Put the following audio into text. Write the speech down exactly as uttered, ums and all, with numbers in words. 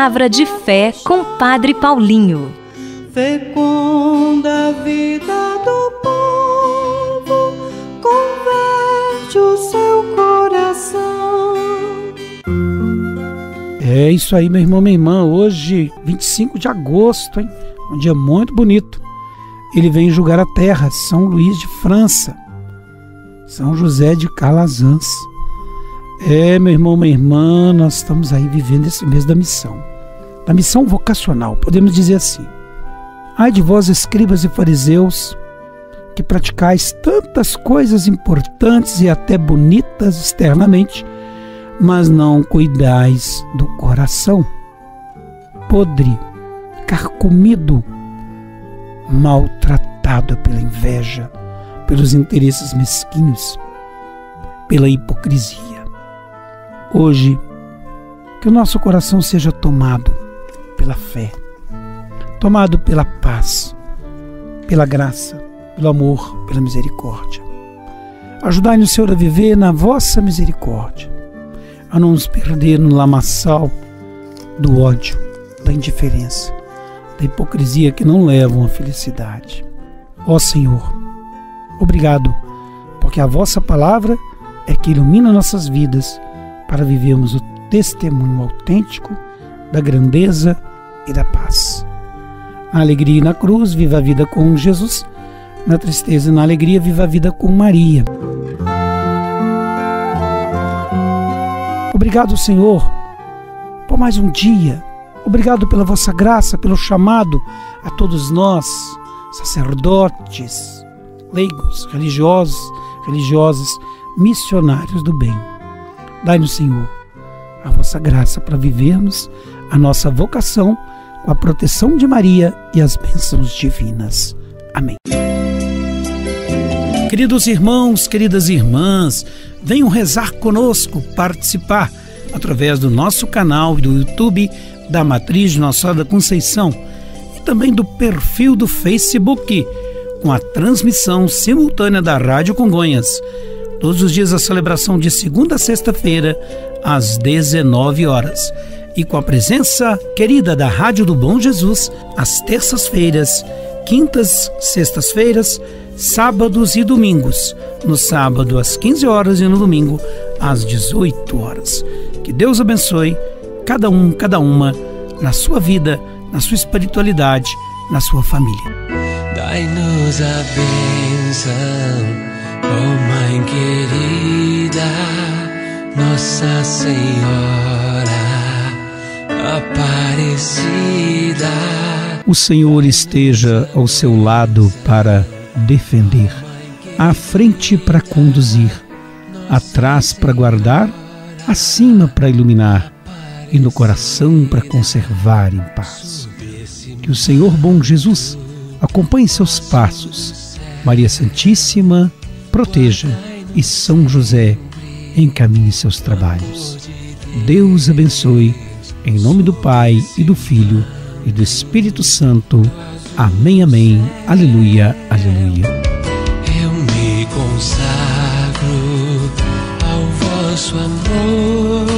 Palavra de Fé com Padre Paulinho. Fecunda a vida do povo, converte o seu coração. É isso aí, meu irmão, minha irmã. Hoje, vinte e cinco de agosto, hein? Um dia muito bonito. Ele vem julgar a terra, São Luís de França, São José de Calazans. É, meu irmão, minha irmã, nós estamos aí vivendo esse mês da missão. Da missão vocacional, podemos dizer assim. Ai de vós, escribas e fariseus, que praticais tantas coisas importantes e até bonitas externamente, mas não cuidais do coração, podre, carcomido, maltratado pela inveja, pelos interesses mesquinhos, pela hipocrisia. Hoje, que o nosso coração seja tomado pela fé, tomado pela paz, pela graça, pelo amor, pela misericórdia. Ajudai-nos, Senhor, a viver na vossa misericórdia, a não nos perder no lamaçal do ódio, da indiferença, da hipocrisia que não levam à felicidade. Ó Senhor, obrigado, porque a vossa palavra é que ilumina nossas vidas para vivermos o testemunho autêntico da grandeza e da paz. Na alegria e na cruz, viva a vida com Jesus. Na tristeza e na alegria, viva a vida com Maria. Obrigado, Senhor, por mais um dia. Obrigado pela vossa graça, pelo chamado a todos nós, sacerdotes, leigos, religiosos, religiosas, missionários do bem. Dai-nos, Senhor, a vossa graça para vivermos a nossa vocação com a proteção de Maria e as bênçãos divinas. Amém. Queridos irmãos, queridas irmãs, venham rezar conosco, participar através do nosso canal e do YouTube da Matriz de Nossa Senhora da Conceição e também do perfil do Facebook, com a transmissão simultânea da Rádio Congonhas. Todos os dias a celebração de segunda a sexta-feira, às dezenove horas. E com a presença querida da Rádio do Bom Jesus, às terças-feiras, quintas, sextas-feiras, sábados e domingos. No sábado às quinze horas e no domingo às dezoito horas. Que Deus abençoe cada um, cada uma, na sua vida, na sua espiritualidade, na sua família. Dai-nos a bênção, oh Mãe querida, Nossa Senhora Aparecida. O Senhor esteja ao seu lado para defender, à frente para conduzir, atrás para guardar, acima para iluminar e no coração para conservar em paz. Que o Senhor bom Jesus acompanhe seus passos, Maria Santíssima proteja e São José encaminhe seus trabalhos. Deus abençoe, em nome do Pai e do Filho e do Espírito Santo. Amém, amém, aleluia, aleluia. Eu me consagro ao vosso amor.